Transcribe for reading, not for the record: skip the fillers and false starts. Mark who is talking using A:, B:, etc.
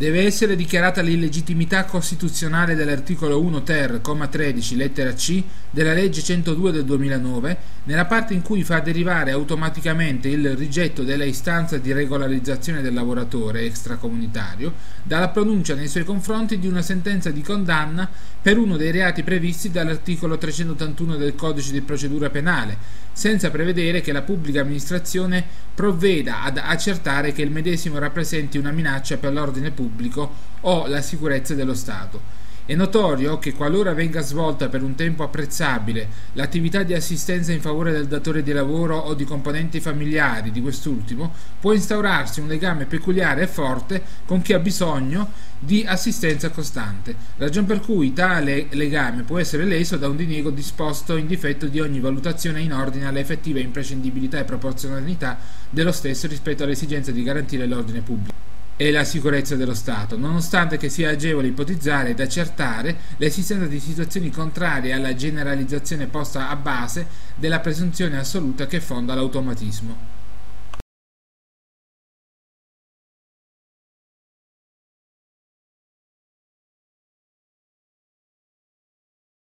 A: Deve essere dichiarata l'illegittimità costituzionale dell'articolo 1 ter, comma 13, lettera C, della legge 102 del 2009, nella parte in cui fa derivare automaticamente il rigetto della istanza di regolarizzazione del lavoratore extracomunitario dalla pronuncia nei suoi confronti di una sentenza di condanna per uno dei reati previsti dall'articolo 381 del Codice di procedura penale, senza prevedere che la pubblica amministrazione provveda ad accertare che il medesimo rappresenti una minaccia per l'ordine pubblico o la sicurezza dello Stato. È notorio che qualora venga svolta per un tempo apprezzabile l'attività di assistenza in favore del datore di lavoro o di componenti familiari di quest'ultimo, può instaurarsi un legame peculiare e forte con chi ha bisogno di assistenza costante, ragion per cui tale legame può essere leso da un diniego disposto in difetto di ogni valutazione in ordine alla effettiva imprescindibilità e proporzionalità dello stesso rispetto all'esigenza di garantire l'ordine pubblico e la sicurezza dello Stato, nonostante che sia agevole ipotizzare ed accertare l'esistenza di situazioni contrarie alla generalizzazione posta a base della presunzione assoluta che fonda l'automatismo.